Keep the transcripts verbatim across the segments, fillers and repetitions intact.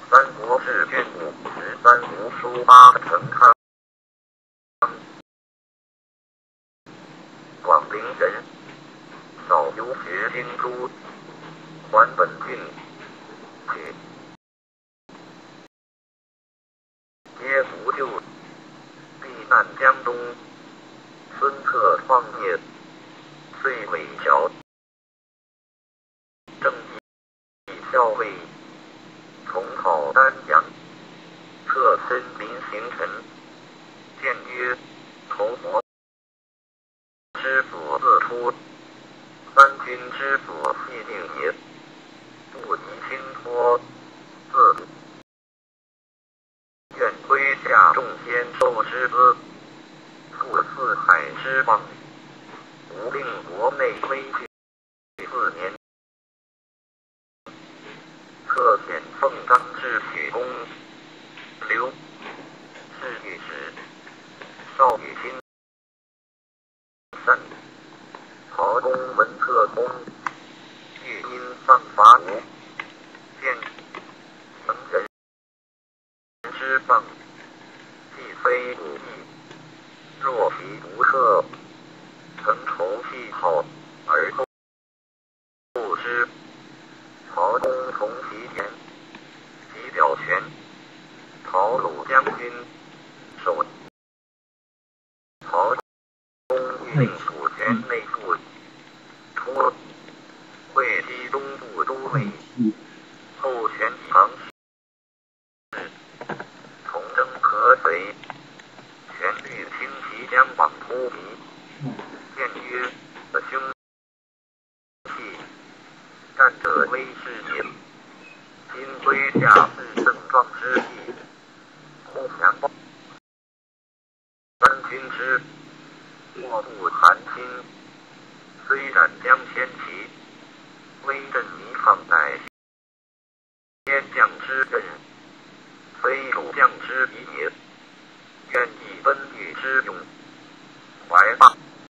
三国志卷五十三无书八成康。广陵人，少游学经书，还本郡，且皆不救，避难江东。孙策创业，遂伪乔，正义校尉，重讨丹阳。策身临行臣，谏曰：投魔之所自出，三军之所系定也，不宜轻托，自愿麾下众先受之资，复四海之望，无令国内危惧四年。特遣奉张至许公，刘是御史，少与亲散。曹公闻特公，欲因丧伐吴，见能人之丧，既非不义，若其不克，曾筹气好而后不之。曹公从其言，即表权。曹鲁将军守。曹公欲令属权内附，出会稽东部都尉，后权以行事，从征合肥。权欲轻骑将往突敌，见曰：兄气，战者威势也。今麾下是盛壮之地，忽强暴三军之莫不寒心，虽斩将先骑，威震弥放，乃先将之任，非主将之敌也。愿以奔御之勇，怀霸。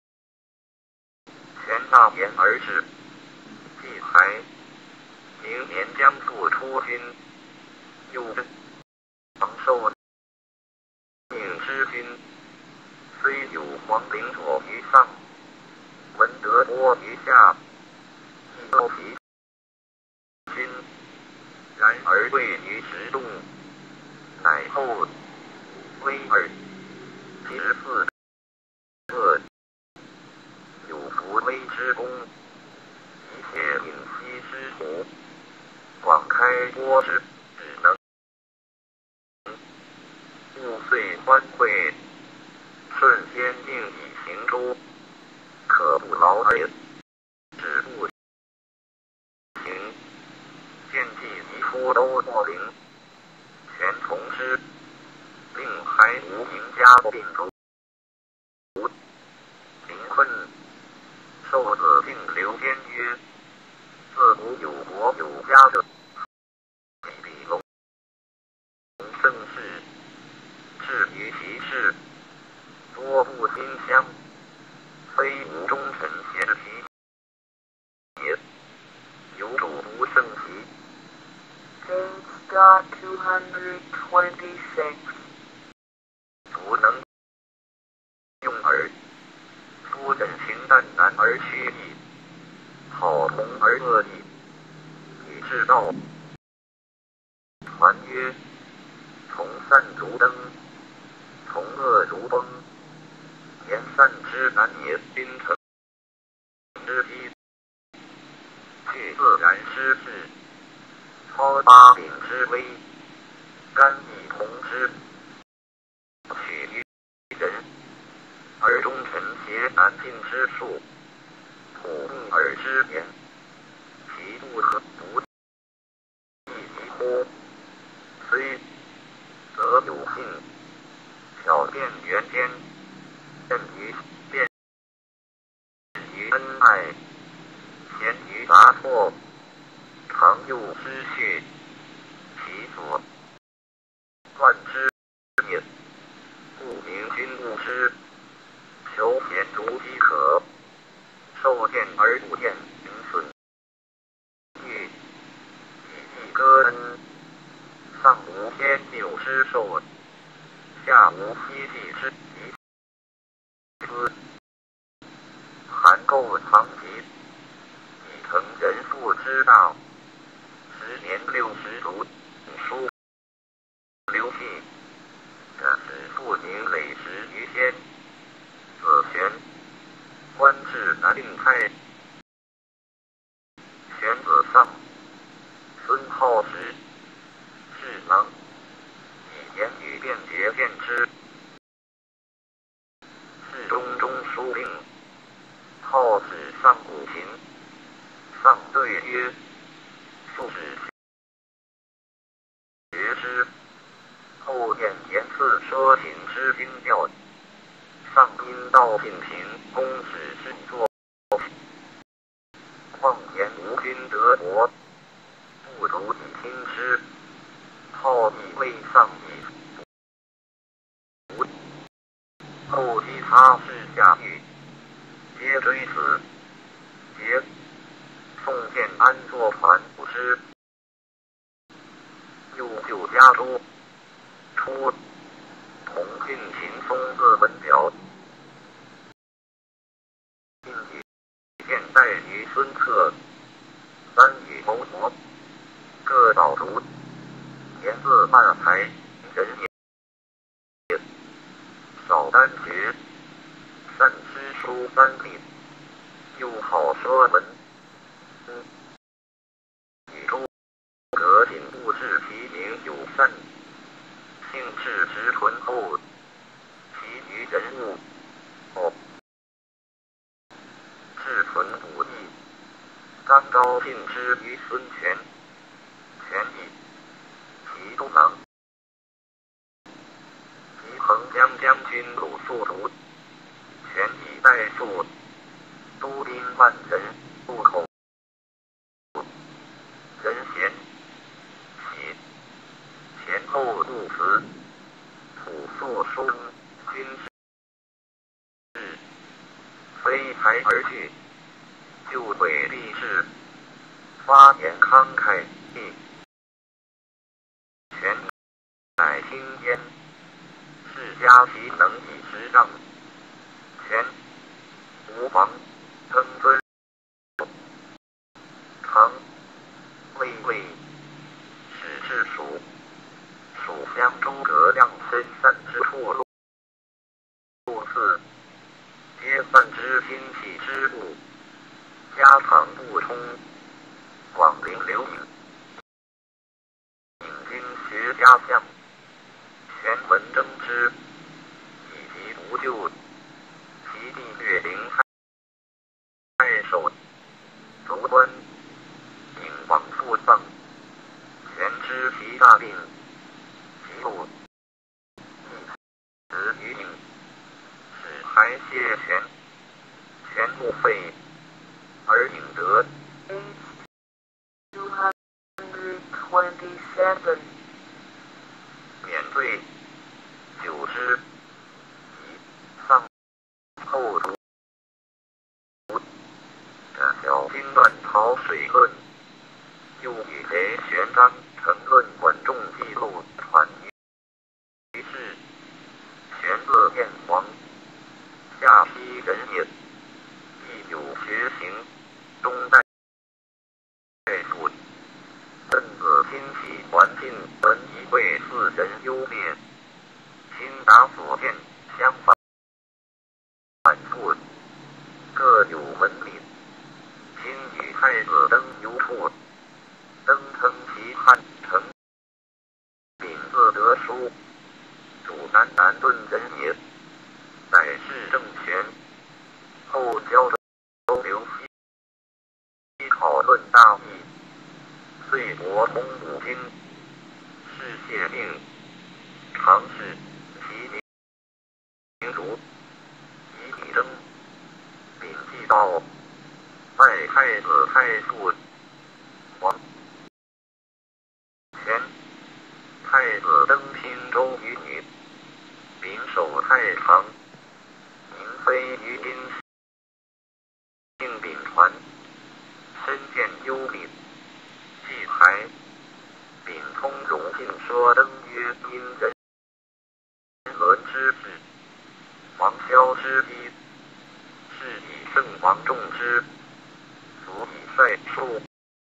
权纳言而至，既还，明年将复出军，又常受命之君，虽有皇陵左于上，闻得多于下，亦都其君，然而贵于时动，乃后威尔其十四个，有伏威之功，以铁引息之图，广开多之只能，物遂欢会，顺先定以行舟，可不劳而止不行。见计及夫都过陵，权从之。令还吴赢家并卒，临困，受子敬刘坚曰：自古有国有家者，既比龙盛世，至于其事，多不馨香，非吾忠臣贤其也。有主不胜其。 Page two hundred twenty-six 不能用耳，夫人行淡难而趋易，好同而恶异，以至道。传曰：从善如登，从恶如崩。言善之难也，君臣之机，去自然失志，超八柄之威，甘以同之。取于人，而忠臣邪难尽之术，普逆而知言，其不可不亦宜乎？虽则有信，巧辩圆间，任于辩于恩爱，贤于答错，常诱失去，其所乱之也。故明君不知，求贤如饥渴，受见而不见，名损。欲以义歌恩，上无天佑之寿，下无希冀之宜资，含垢藏疾，以成人父之道。十年六十足，书流涕，这使父宁累十余天。子玄，官至南定太。玄子丧，孙浩时，智囊，以言语辩解辩之。是中中书令，号指上古琴。丧对曰：素指学之，后验言次说琴之精调。上因道尽平，公使之作。况言无君得国，不足以听之。号以未丧以后其他事下狱，皆追死。节宋建安作反不之，又就家中。初，同进秦松各文表，并以现代于孙策，三语谋夺，各导读，言字半才，人也。少单学，善诗书三品，又好说文。以诸葛瑾物质其名有善，性质直醇厚，其余人物哦，志存不义。张昭进之于孙权，权以其都郎。及衡江将军鲁肃卒，权以代数，都兵万人，入口。人贤，喜，前后入祠，朴素书君事，非才而去，就毁立志，发言慷慨，权乃听焉。世家其能以执杖，权无妨，称尊。唐魏魏，始至蜀，蜀乡诸葛亮身散之处路，路次皆犯之兴起之故，家常不充，广陵流隐，引经学家相。权闻征之，以其不救，其弟岳灵太守，卒官，引往复丧。权知其大病，其后亦死于隐，使还谢权。权不废，而隐得。 two hundred twenty-seven. 免罪，久之，以丧后卒。这小经乱曹水论，又与裴玄章成论管仲记录传于世。玄乐燕王，下邳人也，亦有学行，中代数。邓子亲喜还晋，闻一会四人优劣，亲达所见，相反反复，各有文理。亲与太子登幽处，登称其汉成，秉自得书，主南南顿人也。乃是政权，后交周流西，讨论大义。遂博通五经，是谢令，常侍其名儒，以礼争，秉纪道，拜太子太傅，王权。太子登汀州于女，秉守太常，名非于宾，姓秉传，身见优礼。祭台，秉通容信说登曰因人伦之事，王萧之一，是以圣王重之，所以率数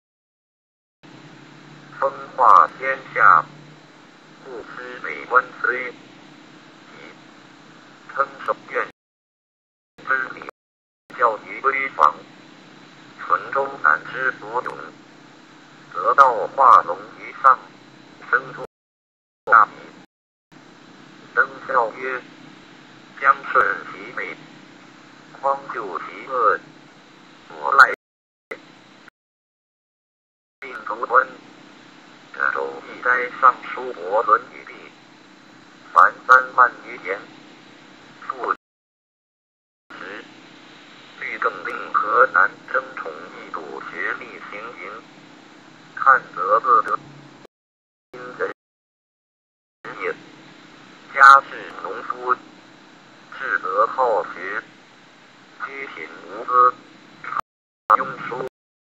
风化天下，故知美观虽以称守愿之礼，教于闺房，纯州难之所勇，得道化龙于上，生出大米。登孝曰：将顺其美，匡救其恶，我来并足端。周易斋上书伯论语毕，凡三万余言。复十，欲更令河南争宠一睹学历行营，看则乐得因人也。家世农夫，志得好学，居贫无资，庸书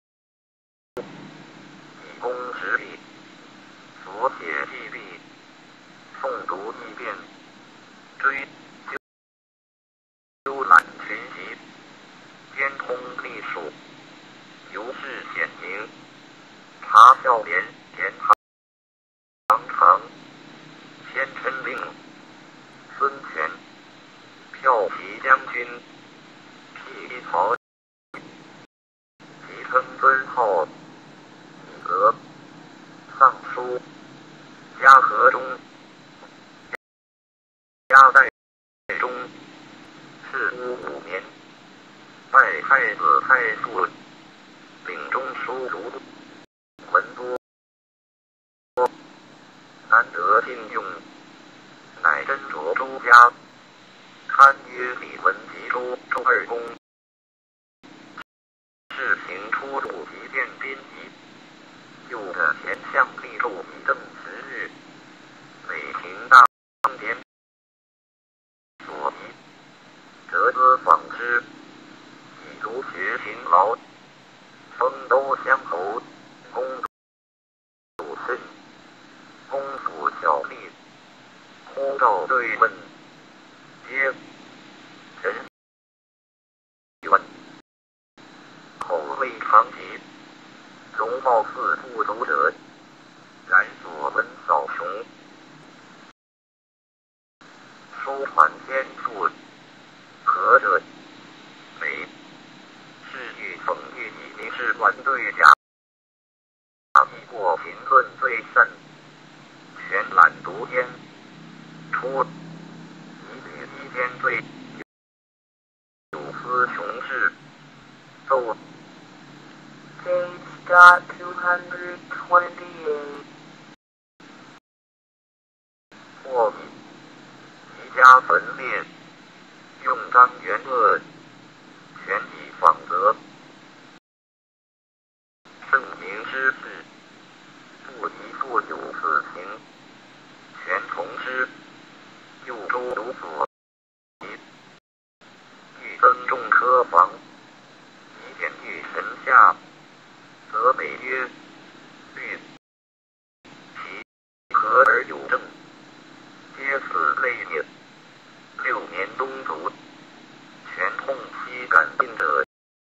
以公直立，所写记历，诵读易变，追究览群习，兼通历数，游视显明，查孝廉言堂堂，先称令孙权，骠骑将军，辟曹，即称尊号，以革尚书，嘉禾中，嘉代中，赤乌五年，拜太子太傅，领中书读，文多，难得信用，乃斟酌诸家，堪曰李文及周周二公。事行出入即见宾仪，又得前相立柱以正时日，每行大典所宜，则资访之，以足学勤劳，封都乡侯，公主甚，公府小吏，呼召对问，皆人问，口味常急，容貌似不足者，然所闻少穷。书传天赋，何者？美。是欲讽喻以明士官对甲，亦过贫论最甚，全览读焉。出以举一天罪，有司穷事，奏。 Page dot two hundred twenty-eight. 或以宜家焚烈，用章元恶，全以仿则。圣明之事，不宜复有此行，全从之。又诸如所疑，欲增重科房，以检御神下，则美曰：虑其何而有正？皆此类也。六年冬卒，全痛膝感病者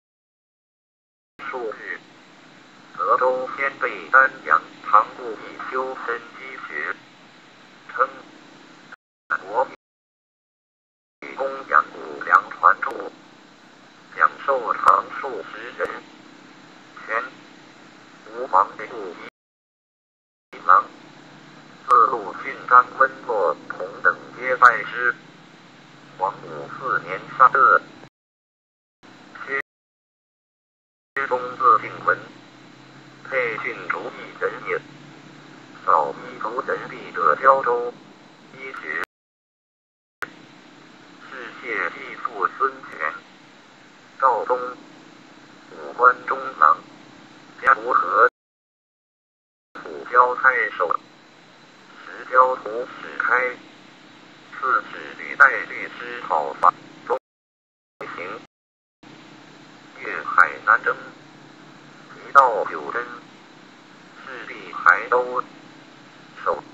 数日，泽州先辈丹阳常故以修身积学，称国与供养五粮传注，享受长数十人，全吴王的故一郎，自陆逊章温洛同等皆拜师。黄武四年上乐，薛公自姓文，配训主以人也。少一族人必者交州，医学。是谢继父孙权，赵宗，武关中郎，加吴和，辅交太守，时交图使开，刺史吕带律师讨伐，中行，越海南征，即到九真，势力还都，守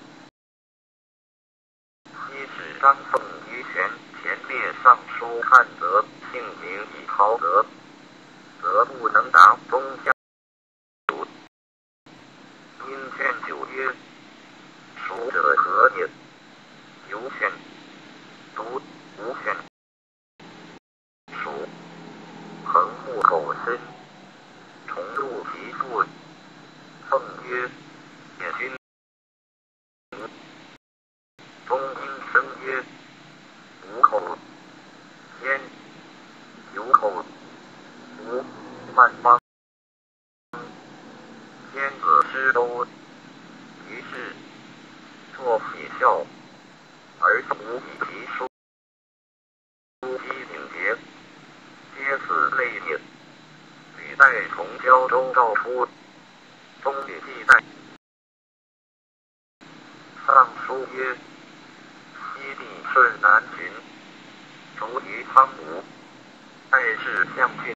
张凤仪前前列上书汉则姓名已逃得，则不能达中下主。因劝九曰：属者何也？有选，独无选。属横木口身，重入其腹。凤曰：也君。中阴生曰：无口，焉有口，无万邦。天子之都，于是作喜笑，而无以其书。书机顶节，皆此类也。履带从胶州诏出，中履记载。上书曰：西地顺南巡，卒于苍梧，待至相郡。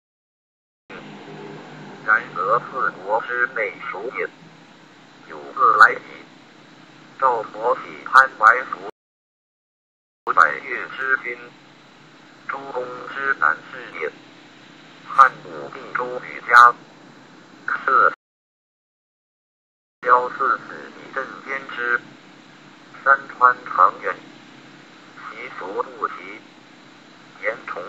然则四国之内属也。有自来矣。赵佛喜潘怀福，百越之君，诸公之南士也。汉武帝周瑜家，设萧四子以镇监之。山川长远，习俗不齐，言崇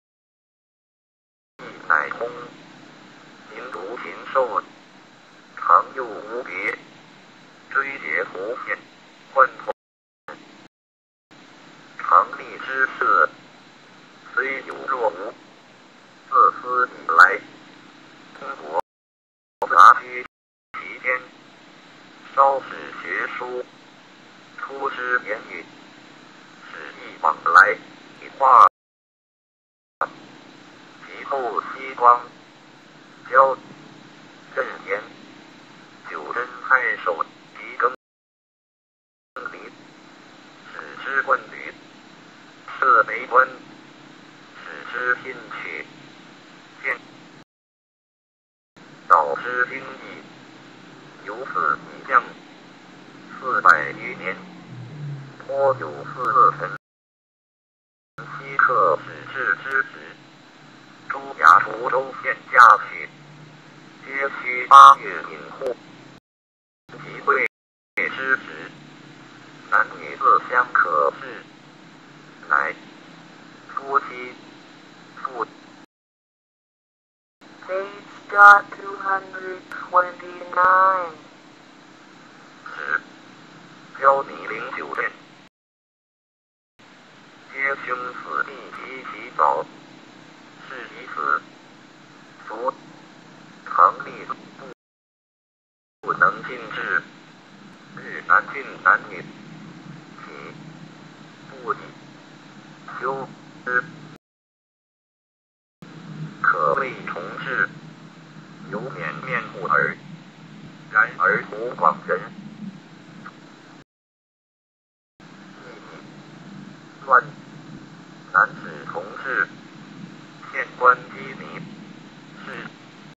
义乃通，民独禽兽，长幼无别，追结胡骗，换同常立之事，虽有若无。自私以来，中国杂居其间，稍使学书，出之言语，使意往来，以化。其后西光，交镇言，九真太守狄更离，使之冠履，设为官，使之聘取，见导之经义，由此以降四百余年。颇有四恶臣西克使至之职，诸衙滁州县嫁娶，皆须八月引户。即贵之职，男女自相可视，乃夫妻妇。 Page two hundred twenty-nine. 十，标拟零九殿。皆兄死地及其早，是以此。俗常立不不能尽制，日男俊男女，己不以修之，可谓重治，有免面目耳。然而湖广人亦乱。男子从事，县官羁縻，是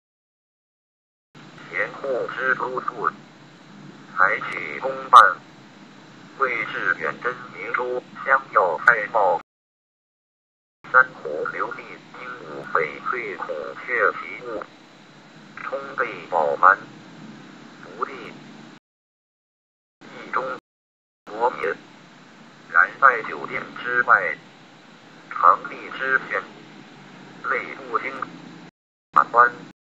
田户之督促，采取公办，贵至远真明珠相要太茂，山湖流地鹦鹉翡翠孔雀其物，充备饱满，福地意中国也。然在酒店之外，常立之选，类不经法官，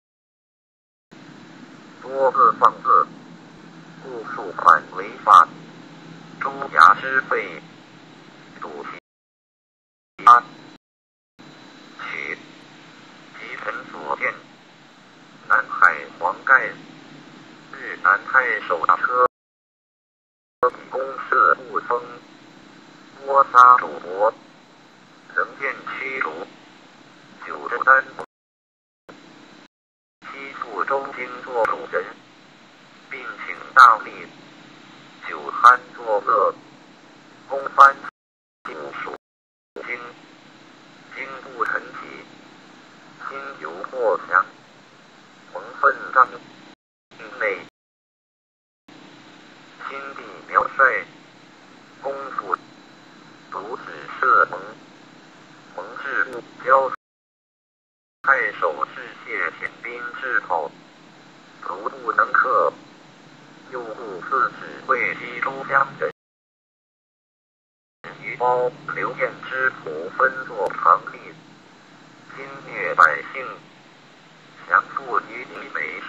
多个放恶，故数犯违法。诸衙之费，赌其他，取其臣所见。南海黄盖，日南太守打车，以公设不封，窝杀主薄。仍见驱逐，九州丹府，西赴周京做主人，并请大吏，酒酣作乐，公藩部属京，经不成体，心有惑强，蒙愤张内，亲帝苗帅，公府能克，又故自指会西周乡人于包刘晏之土分作常例，侵虐百姓，降附于你美，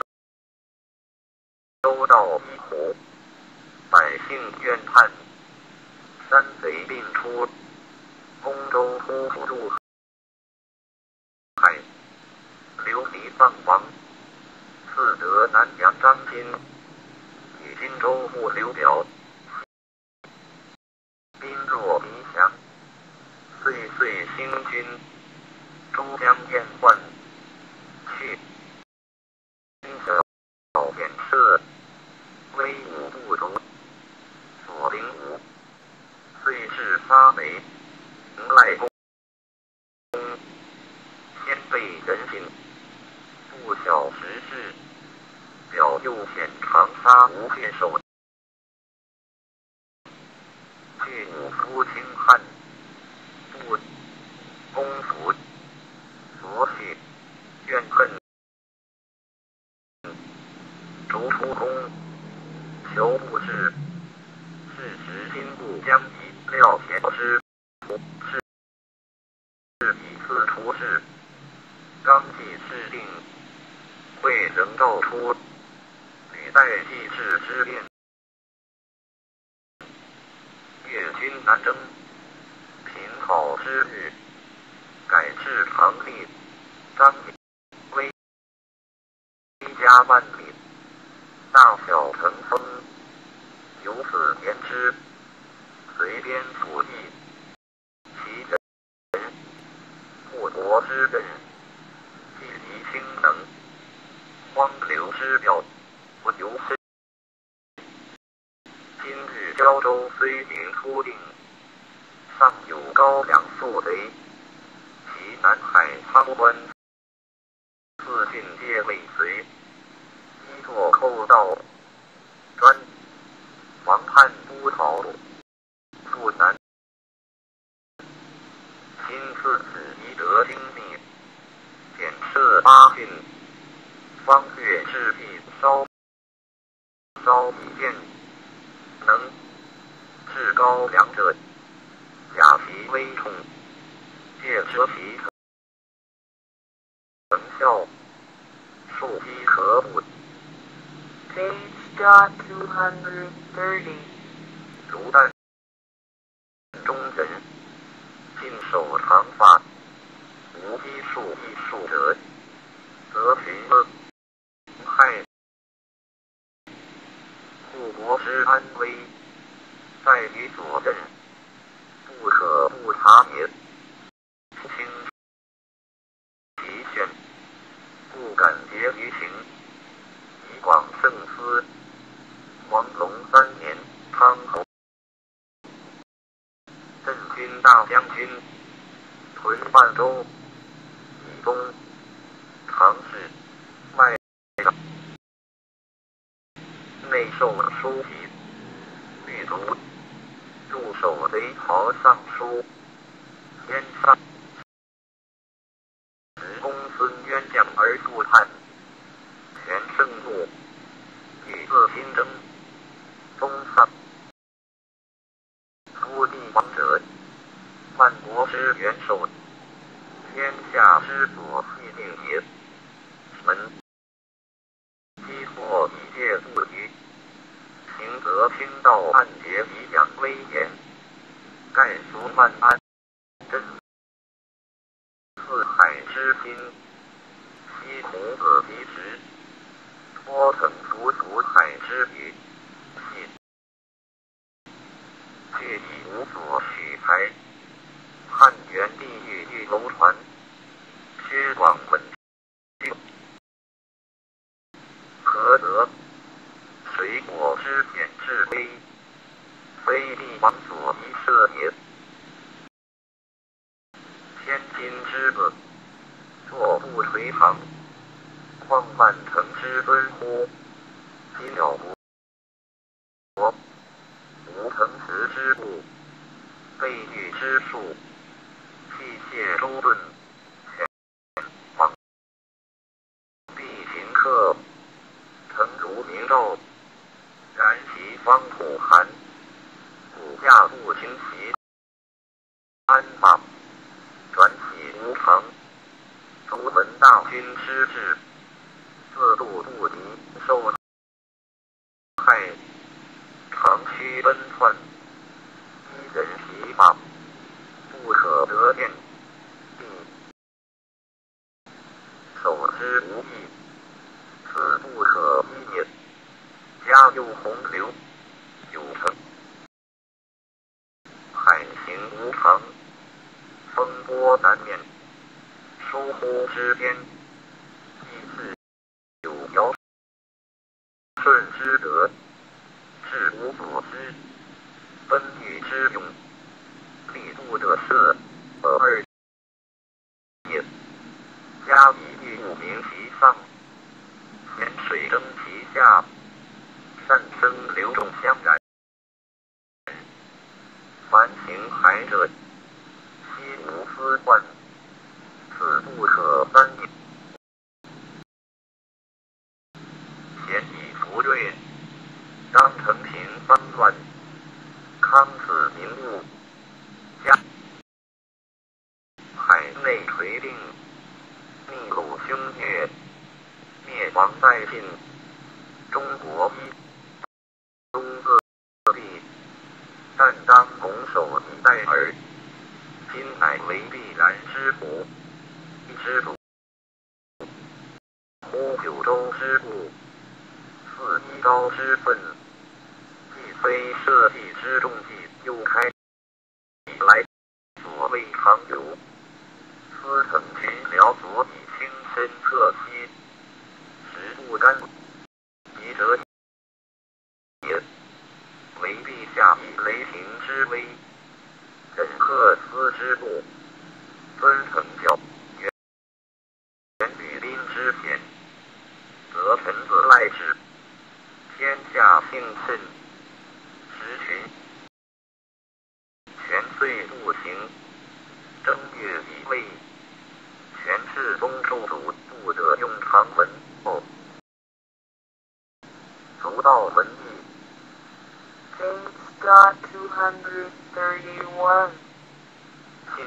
收到一虎，百姓怨叹，山贼并出，公州突伏入海，流离丧亡。自得南阳张金，以荆州牧刘表，兵若迷降，岁岁兴军，诸将厌患，去小典设，威武不足，所领武，虽是杀贼，迎赖公，先辈人心，不晓时事，表右显长沙无血手，去武夫轻汉，不公服，所许怨恨，逐出宫，求不至，是时心不将以料前之是是以次出世，刚既制定，会仍召出，履带继制之变，越军南征，平好之日，改制常例，张威加万里，大小成风，由此言之，随边府邑，其人护国之人，既离清能，荒流之表，不由身。今日胶州虽行初定，尚有高粱宿贼，其南海仓关，四郡皆未遂，依作寇盗，专王叛都逃，复南。今次子宜得精密，检设八郡，方略制必稍稍以见，能至高粱者，假其威冲，借遮其成效，庶积可补。 Page dot two hundred thirty. 如但中人，尽守长发，无医术艺术者，则寻恶害，护国之安危，在于所任，不可不察也。轻其选，不敢结于情，以广胜思。黄龙三年，康侯镇军大将军，屯半州，以东常侍，外长，内授书籍，律读，驻守贼曹尚书，先上执公孙渊将而复叛，全胜怒，与自新征，东丧。夫地王者，万国之元首，天下之所系定也。门积祸以戒不虞，行则清道暗结以养威严，盖俗万安，真四海之心，西孔子其时，托腾伏伏海之余，系却已无所取材，汉元地狱欲楼船，薛广稳定，何得水果之显至微，非帝王所宜设也。千金之子，坐不垂堂，况万乘之尊乎？今了无无腾时之故，备御之术，器械周顿，往必行客，腾如明照，燃其方土寒，骨架不清其安法，转起无常，足闻大军失志，自度不敌，受害，长驱奔窜，一人疲乏，不可得见，必守之无益，此不可逼也。家有洪流，有成海行无常，风波难免，疏忽之间，亦是有尧舜之德，治无所知，奔欲之勇，力不得赦，而也。家以欲不明其上，咸水蒸其下，善生流众相染。凡行海者，悉无私患，此不可三也。咸以福瑞，当承平方乱，康子民物，家海内垂定，逆鲁凶虐，灭亡殆尽，中国一东各地，但当拱手以待耳。今乃为必然之福，之主，呼九州之故，四夷高之分，既非社稷之重计，又开以来，所谓长久，司腾群僚所以轻身侧息，实不干敌者也。为陛下以雷霆之威，忍克斯之怒，尊成教远举兵之险，则臣子赖之，天下幸甚。时群权岁不行，正月以位，权氏宗受主不得用长文后，足道文义。 Page dot two hundred thirty-one. 信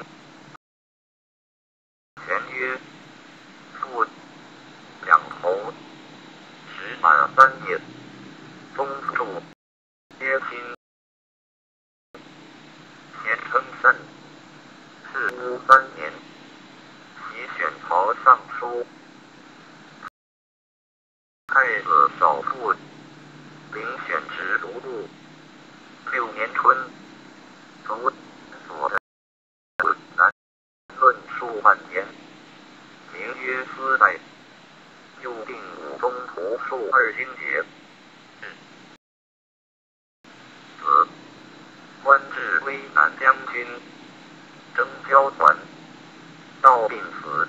权曰：父两头，时满三夜，宗主皆亲，贤称善，是乌三年，其选曹尚书，太子少傅，领选直读录。六年春，卒所南论述万言，名曰司代，又定武中图数二经节。子官至归南将军，征交团，道病死。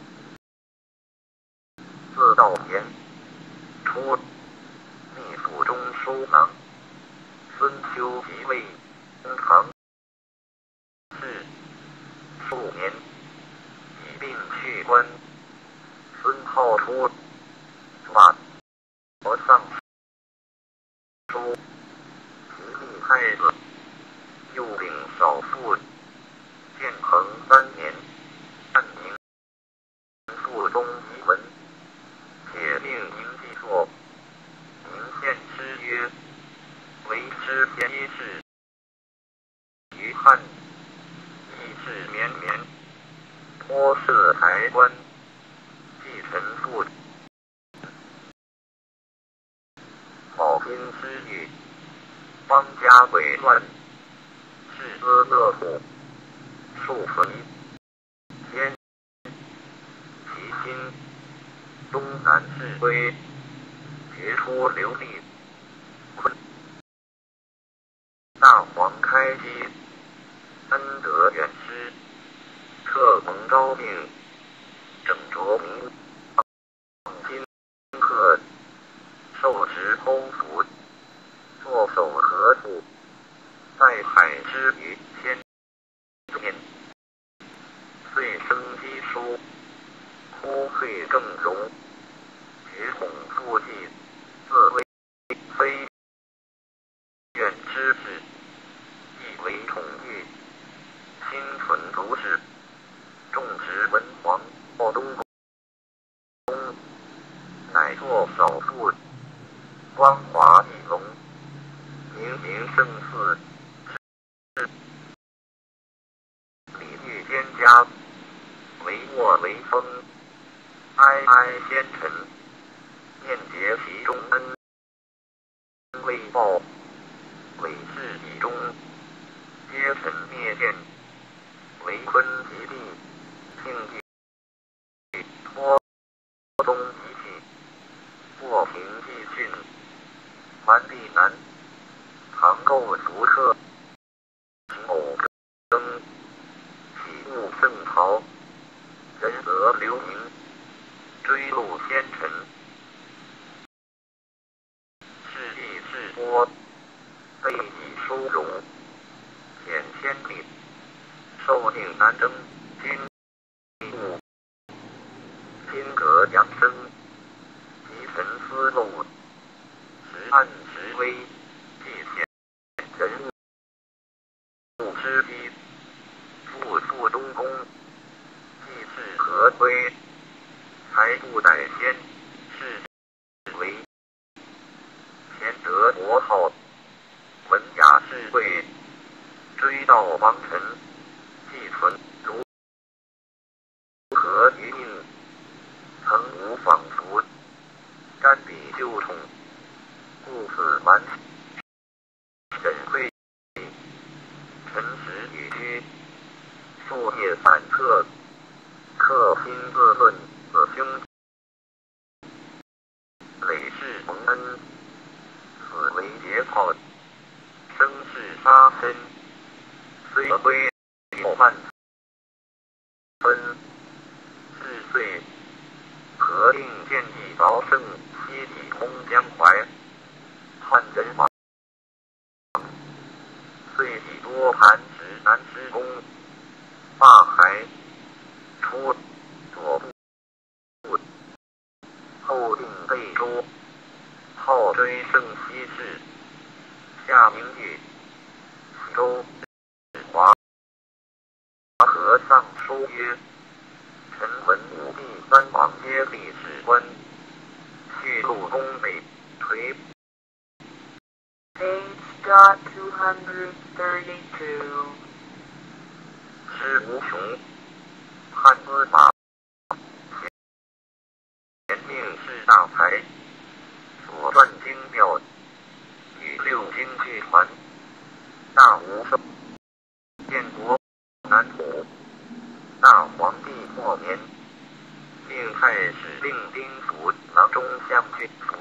自道言，出秘府中书郎。孙丘即位，中堂是数年，以病去官。孙浩出，马国尚书，其立太子，又领少傅。建恒三年，按名附中遗文，且命名记作，名献之曰。为之偏一志，于汉，意志绵绵，颇涉台官，继承父保兵之欲，邦家诡乱，世资乐土，数肥天，其心东南至归，杰出流利。大黄开基，恩德远施，特蒙昭命，正着民，今克，受职剖腹，作守何处，在海之于千年，遂生机书，枯废更荣，举统复继，自为华一龙，明明胜似，礼遇蒹葭，惟沃惟风，哀哀先臣，念结其中恩，未报，委事以终，皆臣灭见，为坤吉利，庆忌，托东一气，过平济训，蛮地南，唐构逐客，偶更，起物圣朝，人则留名，追录先臣，是地是波，备以殊荣，显千里，受命难争，今物，今格扬声，集臣思漏，时暗时微，既显人物，不知机，复复中宫，既是何归，才不待先，是为贤德国号，文雅士贵，追悼王臣，既存如何于命，曾无仿佛，瞻彼旧宠，故此蛮沈愧，臣实与居，树叶反侧，克心自论自兄，累世蒙恩，此为节操，生世杀身，虽归有万分，是岁何令见义劳胜，西体空江淮，汉人王，遂以多盘指南之功，罢海出左部，后定备州，号追胜西市，下明玉，州华和尚书曰：臣闻武帝三王皆立史官，去路东北垂。 Page dot two hundred thirty-two. 诗无穷，汉字法，贤命是大才，所撰精妙，与六经俱传，大无寿。建国南土，大皇帝末年，命太史令兵符郎中相郡服。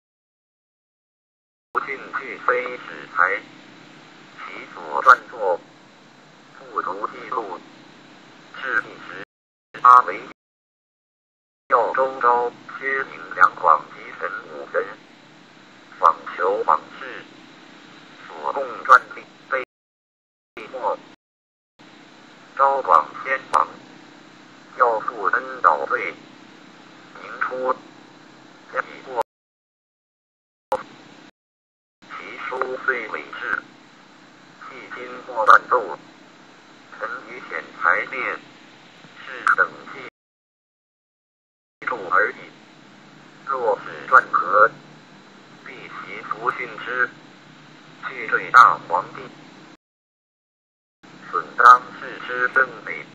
郡俱非史才，其所撰作不足记录。是第十八为耀州昭薛宁两广集神五人，访求往事，所供专利备末。昭广先王，要负恩导罪，明初加以过，其书虽伪制，迄今或乱奏，臣于显才列，是等记录而已。若是传合，必其弗训之，去对大皇帝，损当世之正美。